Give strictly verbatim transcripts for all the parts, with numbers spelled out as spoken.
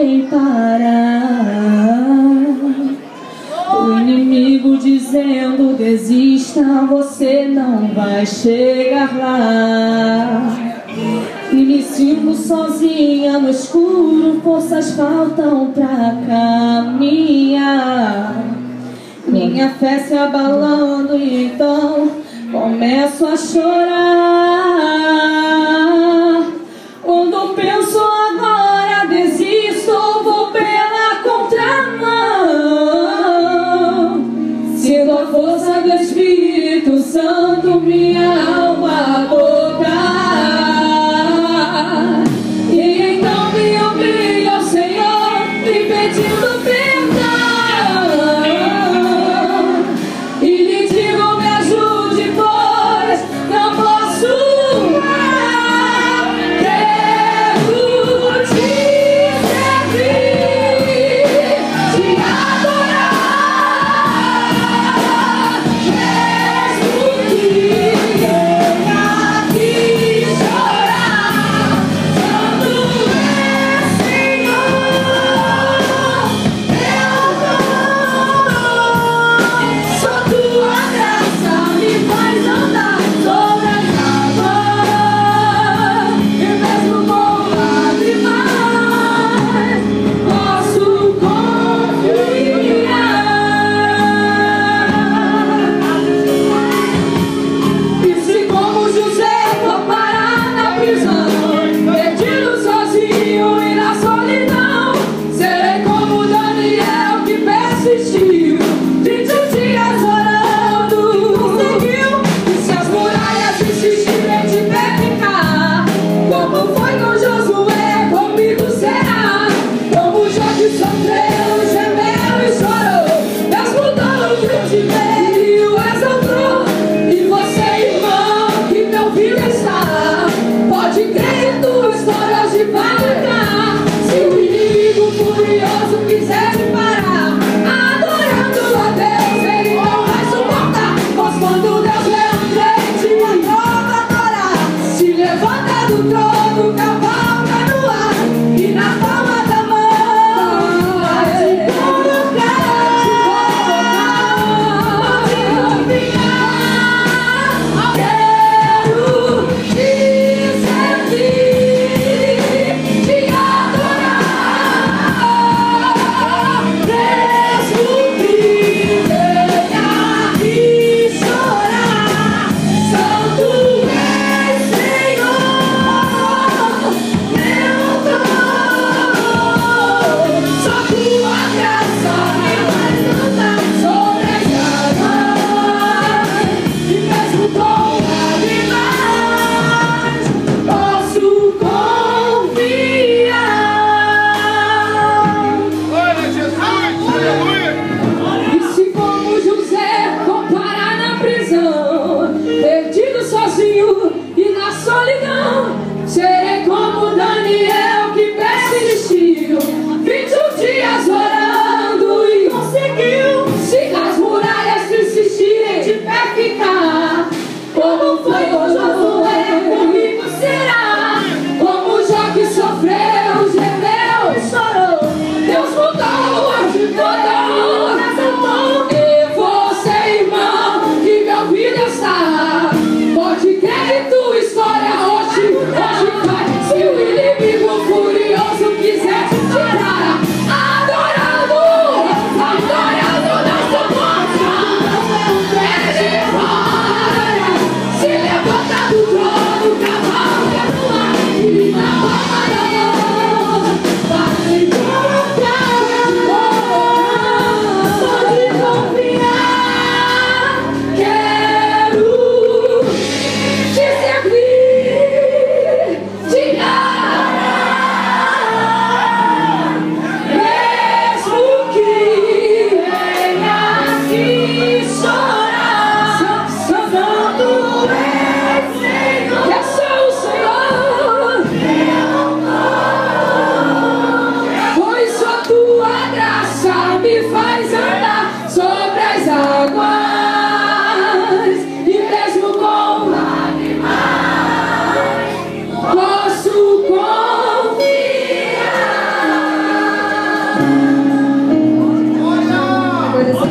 sei parar. O inimigo dizendo desista, você não vai chegar lá. E me sinto sozinha no escuro, forças faltam pra caminhar. Minha fé se abalando e então começo a chorar. Quando penso agora desisto, vou pela contramão. Sinto a força do Espírito Santo minha alma tocar. E então me humilho ao Senhor, me pedindo perdão. E lhe digo, me ajude, pois não posso. Quero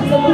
Somos